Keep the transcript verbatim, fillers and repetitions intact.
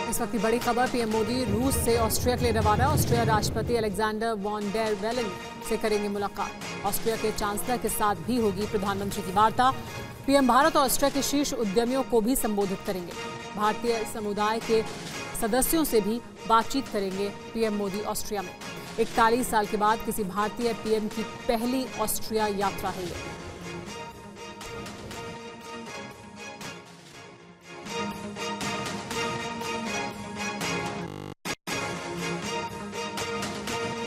इस वक्त की बड़ी खबर, पीएम मोदी रूस से ऑस्ट्रिया के लिए रवाना। ऑस्ट्रिया राष्ट्रपति अलेक्जेंडर वॉन डेर वेलन से करेंगे मुलाकात। ऑस्ट्रिया के चांसलर के साथ भी होगी प्रधानमंत्री की वार्ता। पीएम भारत और ऑस्ट्रिया के शीर्ष उद्यमियों को भी संबोधित करेंगे। भारतीय समुदाय के सदस्यों से भी बातचीत करेंगे पीएम मोदी ऑस्ट्रिया में। इकतालीस साल के बाद किसी भारतीय पीएम की पहली ऑस्ट्रिया यात्रा है ये।